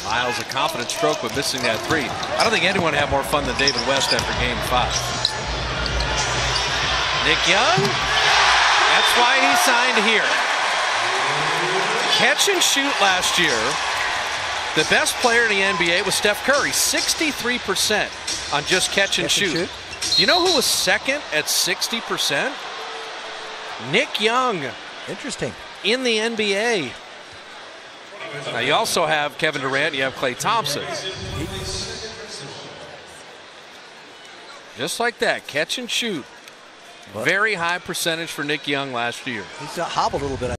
Isles a confident stroke, but missing that three. I don't think anyone had more fun than David West after Game 5. Nick Young, that's why he signed here. Catch and shoot last year. The best player in the NBA was Steph Curry, 63% on just catch and shoot. Do you know who was second at 60%? Nick Young. Interesting. In the NBA. Now you also have Kevin Durant, you have Klay Thompson. Just like that, catch and shoot. Very high percentage for Nick Young last year. He's hobbled a little bit.